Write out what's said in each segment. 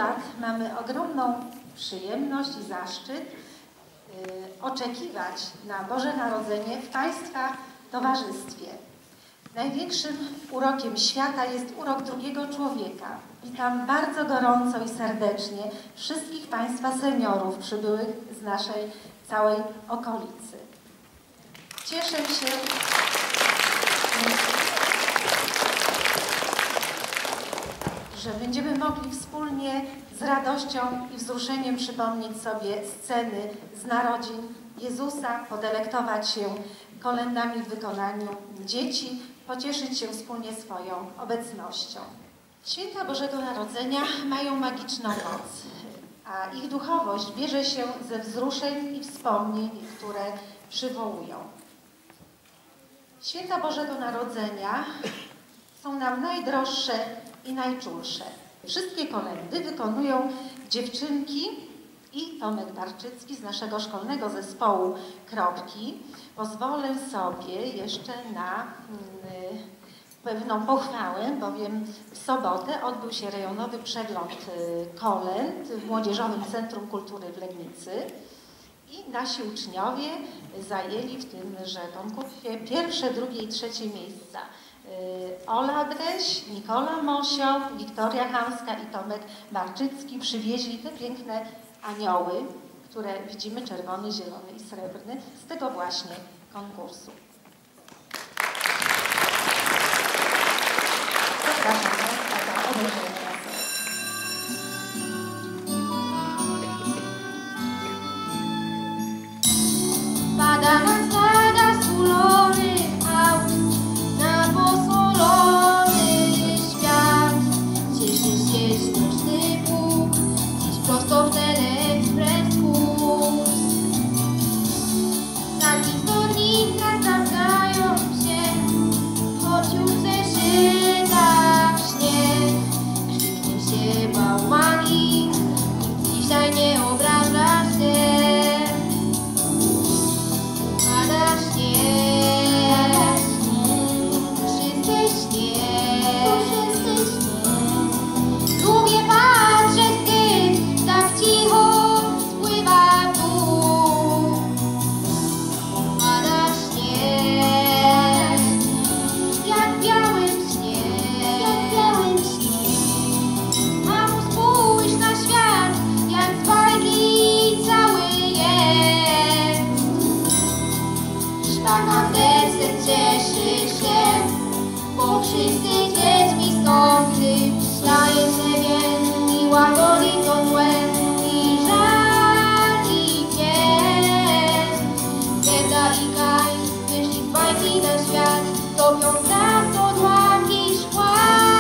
lat mamy ogromną przyjemność i zaszczyt oczekiwać na Boże Narodzenie w Państwa towarzystwie. Największym urokiem świata jest urok drugiego człowieka. Witam bardzo gorąco i serdecznie wszystkich Państwa seniorów przybyłych z naszej całej okolicy. Cieszę się, że będziemy mogli wspólnie z radością i wzruszeniem przypomnieć sobie sceny z narodzin Jezusa, podelektować się kolędami w wykonaniu dzieci, pocieszyć się wspólnie swoją obecnością. Święta Bożego Narodzenia mają magiczną moc, a ich duchowość bierze się ze wzruszeń i wspomnień, które przywołują. Święta Bożego Narodzenia są nam najdroższe i najczulsze. Wszystkie kolędy wykonują dziewczynki i Tomek Barczycki z naszego szkolnego zespołu Kropki. Pozwolę sobie jeszcze na pewną pochwałę, bowiem w sobotę odbył się rejonowy przegląd kolęd w Młodzieżowym Centrum Kultury w Legnicy i nasi uczniowie zajęli w tymże konkursie pierwsze, drugie i trzecie miejsca. Ola Dreś, Nikola Mosio, Wiktoria Hamska i Tomek Barczycki przywieźli te piękne anioły, które widzimy, czerwony, zielony i srebrny, z tego właśnie konkursu. Zapraszam Państwa do obejrzenia. Pada na stada skulony aut, na posolony świat. Cieszy się śnieżny Bóg, dziś prosto w Telexpress kurs. Znaki zgodnika sprawdzają się, choć już w zeszytach śnieg. Krzyknie się bałwanik, nikt dzisiaj nie obraża się. Lubię patrzeć, gdy tak cicho spływa dół. Pada śnieg, jak białym śnie. Mamo, spójrz na świat, jak z bajki cały jest. Szlaka deser cieszy się, bo wszyscy dziećmi skąpy ślaje pewien i łagodzi to złe i żal i pies. Gerda i Kaj wyszli z bajki na świat, topiąc nas od łaki szkła.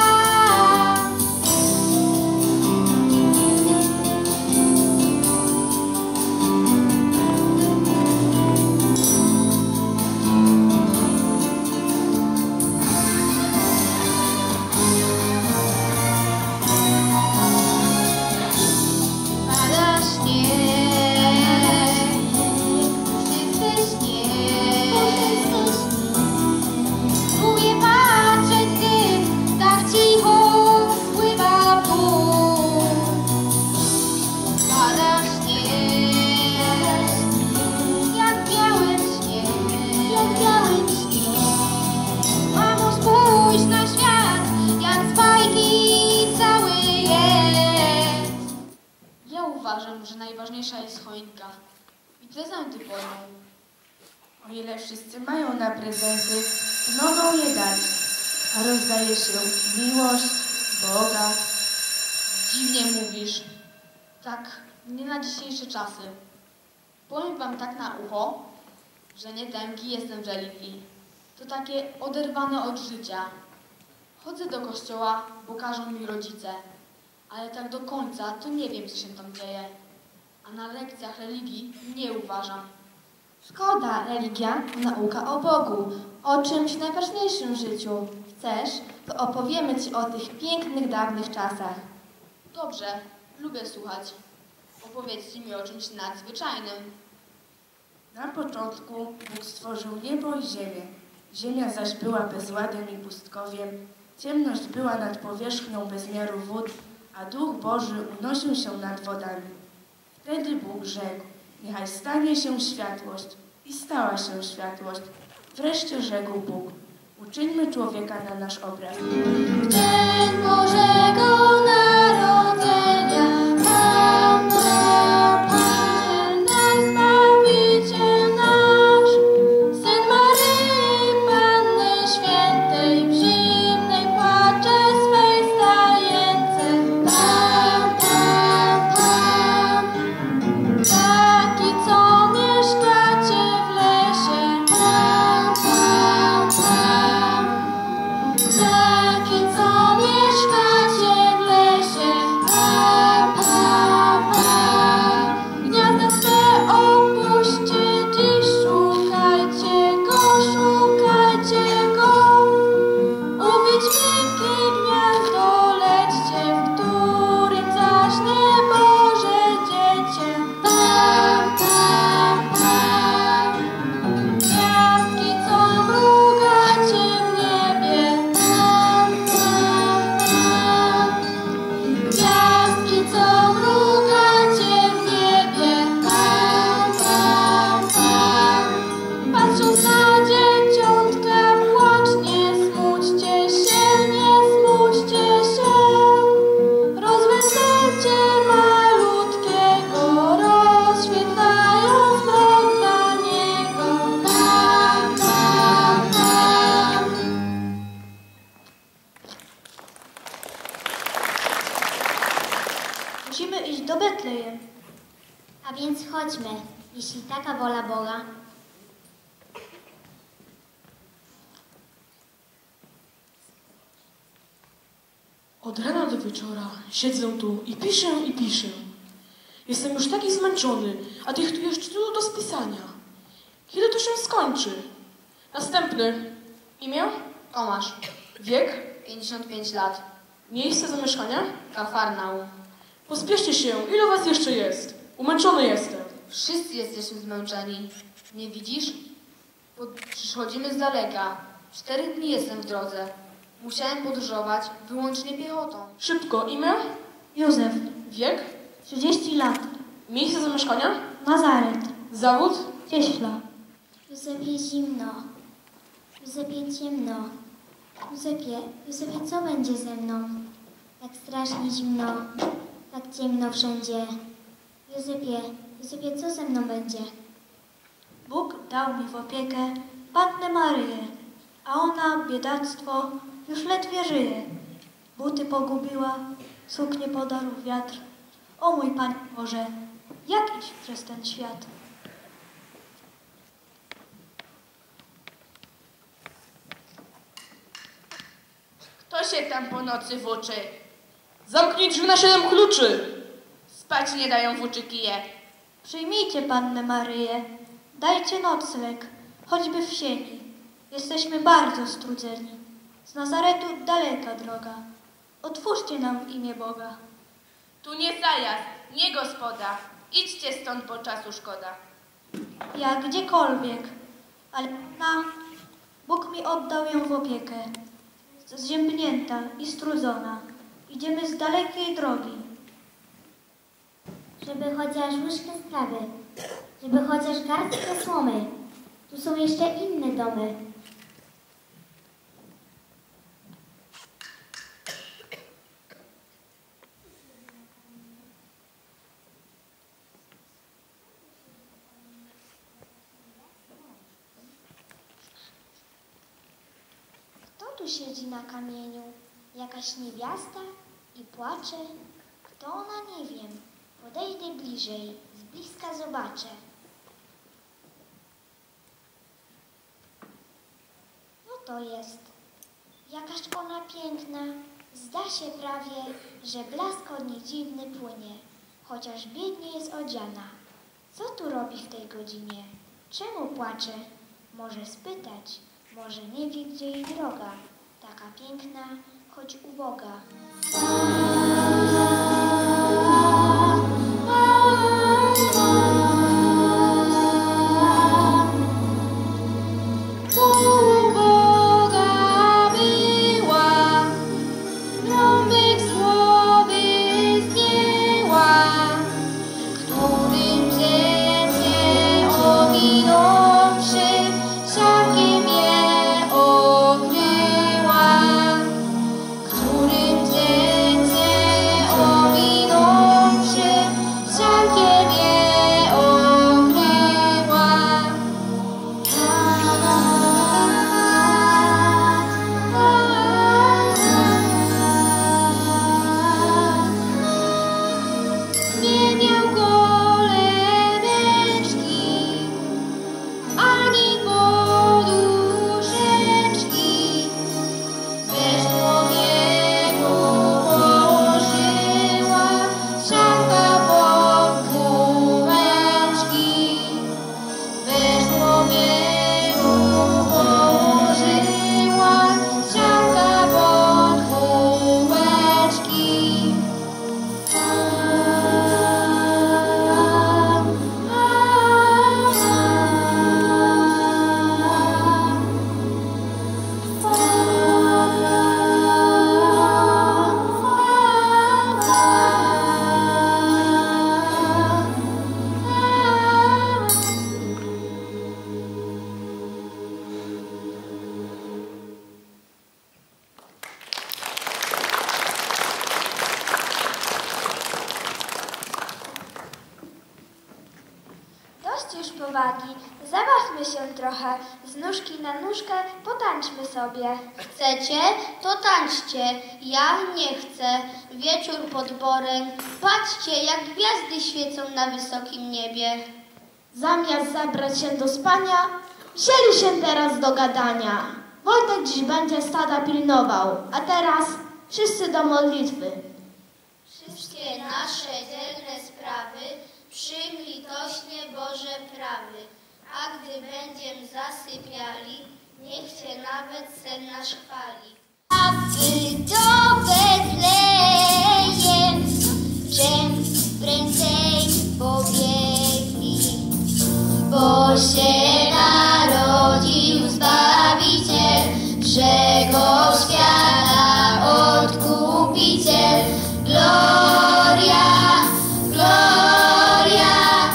Uważam, że najważniejsza jest choinka i prezenty pod nią. O ile wszyscy mają na prezenty, mogą je dać, a rozdaje się miłość Boga. Dziwnie mówisz. Tak, nie na dzisiejsze czasy. Powiem wam tak na ucho, że nie tęgi jestem w religii. To takie oderwane od życia. Chodzę do kościoła, bo każą mi rodzice. Ale tak do końca to nie wiem, co się tam dzieje. A na lekcjach religii nie uważam. Szkoda, religia to nauka o Bogu, o czymś najważniejszym w życiu. Chcesz, to opowiemy Ci o tych pięknych, dawnych czasach. Dobrze, lubię słuchać. Opowiedzcie mi o czymś nadzwyczajnym. Na początku Bóg stworzył niebo i ziemię. Ziemia zaś była bezładem i pustkowiem. Ciemność była nad powierzchnią bez miaru wód, a Duch Boży unosił się nad wodami. Wtedy Bóg rzekł: niechaj stanie się światłość. I stała się światłość. Wreszcie rzekł Bóg: uczyńmy człowieka na nasz obraz. Dzień Bożego Narodzenia, Pan, Pan, Pan, nasz Zbawiciel nasz, Syn Maryi Panny Świętej, w zimnej płacze swej stajence. Pan, Pan, Pan, taki, co mieszkacie w lesie. Pan, Pan, Pan, taki, co mieszkacie w lesie. Pan, Pan, Pan, gniazda swe opuśćcie dziś, szukajcie go. U Wiedźminki gniazdo lećcie, w którym zaśnie Boże dziecię. Pan, Pan, Pan, gwiazdki, co mrugacie w niebie. Pan, Pan, Pan, gwiazdki, co mrugacie w niebie. Pan, Pan, Pan, patrząc na dzieciątka płacz, nie smućcie się, nie smućcie się. Rozweselcie malutkiego, rozświetlając mrok dla niego. Pan, Pan, Pan. Musimy iść do Betlejem. A więc chodźmy, jeśli taka wola Boga. Od rana do wieczora siedzę tu i piszę. Jestem już taki zmęczony, a tych tu jeszcze dużo do spisania. Kiedy to się skończy? Następny. Imię? Tomasz, Wiek? 55 lat, Miejsce zamieszkania? Kafarnaum. Pospieszcie się, ile was jeszcze jest? Umęczony jestem. Wszyscy jesteśmy zmęczeni. Nie widzisz? Przychodzimy z daleka. 4 dni jestem w drodze. Musiałem podróżować wyłącznie piechotą. Szybko, imię? Józef, Wiek? 30 lat. Miejsce zamieszkania? Nazaret, Zawód? Cieśla. Józefie, zimno. Józefie, ciemno. Józefie, co będzie ze mną? Tak strasznie zimno, tak ciemno wszędzie. Józefie, co ze mną będzie? Bóg dał mi w opiekę Pannę Maryję, a ona, biedactwo, już ledwie żyje. Buty pogubiła, suknię podarł wiatr. O mój Panie Boże, jak iść przez ten świat? Kto się tam po nocy włóczy? Zamknij drzwi na 7 kluczy! Spać nie dają włóczyki. Przyjmijcie Pannę Maryję, dajcie nocleg, choćby w sieni. Jesteśmy bardzo strudzeni. Z Nazaretu daleka droga. Otwórzcie nam w imię Boga. Tu nie zajazd, nie gospoda. Idźcie stąd, bo czasu szkoda. Ja gdziekolwiek, ale Bóg mi oddał ją w opiekę. Zziębnięta i strudzona, idziemy z dalekiej drogi. Żeby chociaż łyżkę strawy, żeby chociaż garstkę słomy. Tu są jeszcze inne domy. Kto tu siedzi na kamieniu? Jakaś niewiasta i płacze? Kto ona, nie wiem. Podejdę bliżej, z bliska zobaczę. No to jest. Jakaż ona piękna. Zda się prawie, że blask od niej dziwny płynie, chociaż biednie jest odziana. Co tu robi w tej godzinie? Czemu płacze? Może spytać, może nie wie, gdzie jej droga. Taka piękna, choć uboga. Uboga była, rąbek słowy uwagi. Zabawmy się trochę, z nóżki na nóżkę potańczmy sobie. Chcecie? To tańczcie. Ja nie chcę. Wieczór pod borem. Patrzcie, jak gwiazdy świecą na wysokim niebie. Zamiast zabrać się do spania, wzięli się teraz do gadania. Wojtek dziś będzie stada pilnował, a teraz wszyscy do modlitwy. Wszystkie nasze dzielne sprawy przyjm litośnie Boże prawy. A gdy będziem zasypiali, niech Cię nawet sen nasz chwali. Aby do Betlejem czym prędzej pobiegli, bo się narodził Zbawiciel wszego świata, Odkupiciel. Gloria, gloria,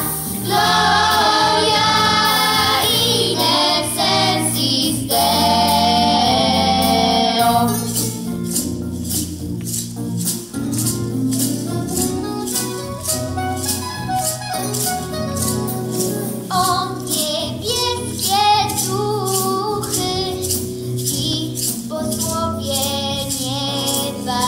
gloria in excelsis Deo. O niebieskie duchy i posłowie nieba,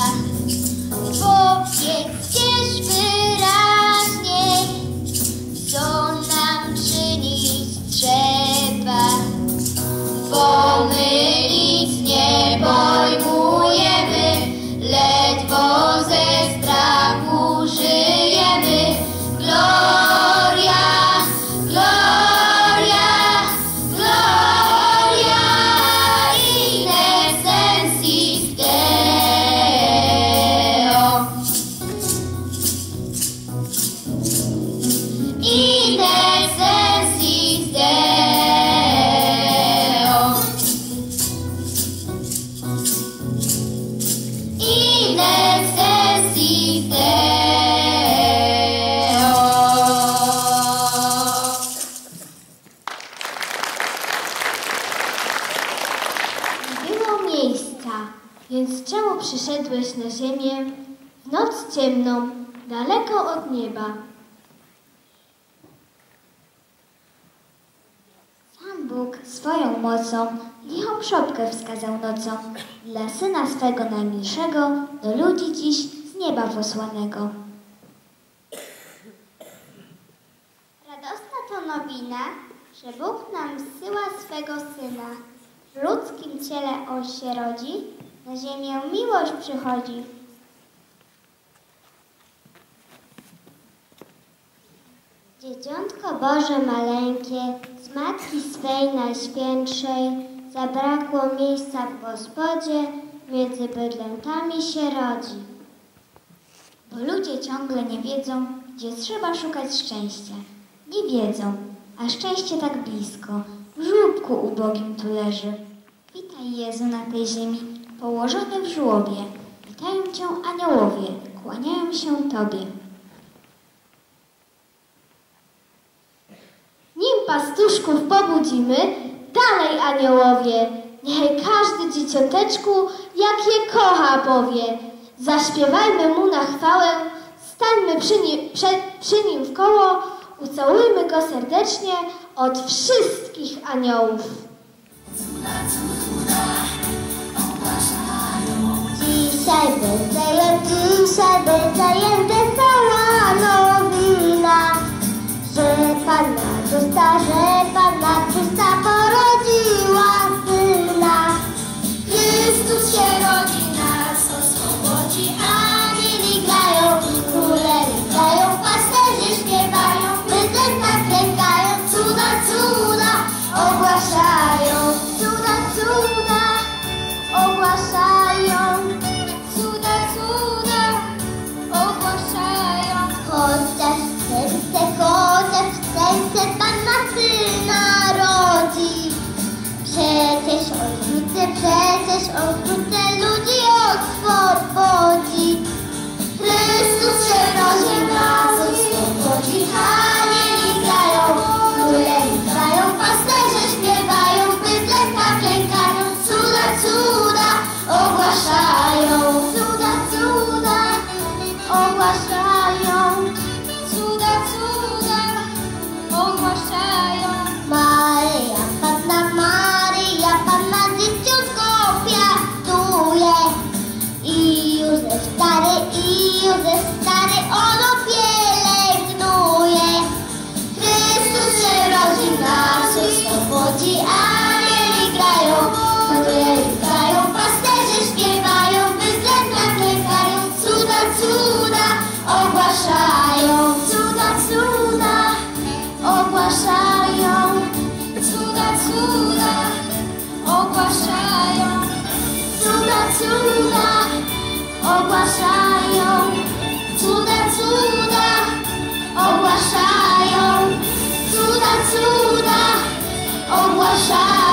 powiedzcież wyraźniej, co nam czynić trzeba, bo my nic nie pojmujemy, ledwo ze strachu żyjemy. Gloria, gloria, gloria in excelsis Deo. In excelsis Deo. In excelsis Deo. Nie było miejsca, więc czemu przyszedłeś na ziemię w noc ciemną, daleko od nieba? Sam Bóg swoją mocą lichą przodkę wskazał nocą dla Syna swego najmilszego, do ludzi dziś z nieba posłanego. Radosna to nowina, że Bóg nam zsyła swego Syna. W ludzkim ciele On się rodzi, na ziemię miłość przychodzi. Dzieciątko Boże maleńkie, z Matki swej najświętszej, zabrakło miejsca w Gospodzie, między bydlętami się rodzi. Bo ludzie ciągle nie wiedzą, gdzie trzeba szukać szczęścia. Nie wiedzą, a szczęście tak blisko, w żłóbku ubogim tu leży. Witaj Jezu na tej ziemi, położony w żłobie. Witają Cię aniołowie, kłaniają się Tobie. Nim pastuszków pobudzimy, dalej aniołowie, niechaj każdy dzieciąteczku, jak je kocha, powie. Zaśpiewajmy mu na chwałę, stańmy przy nim w koło, ucałujmy go serdecznie od wszystkich aniołów. Dzisiaj Betlejem wesoła nowina, że Panna czysta porodziła Syna. Chrystus się rodzi, nas oswobodzi, anieli grają, króle grają, pasterze śpiewają, bydlęta klękają, cuda, cuda ogłaszają, cuda, cuda ogłaszają, cuda, cuda ogłaszają. Chociaż w serce Panna Syna rodzi. Przecież odwrócę ludzi oswobodzi. Chrystus się rodzi, nas oswobodzi. Anieli grają, króle grają, pasterze śpiewają, bydlęta klękają, cuda, cuda ogłaszają, cuda, cuda ogłaszają, cuda, cuda ogłaszają. ogłaszają cuda, cuda, ogłaszają cuda, cuda, ogłaszają.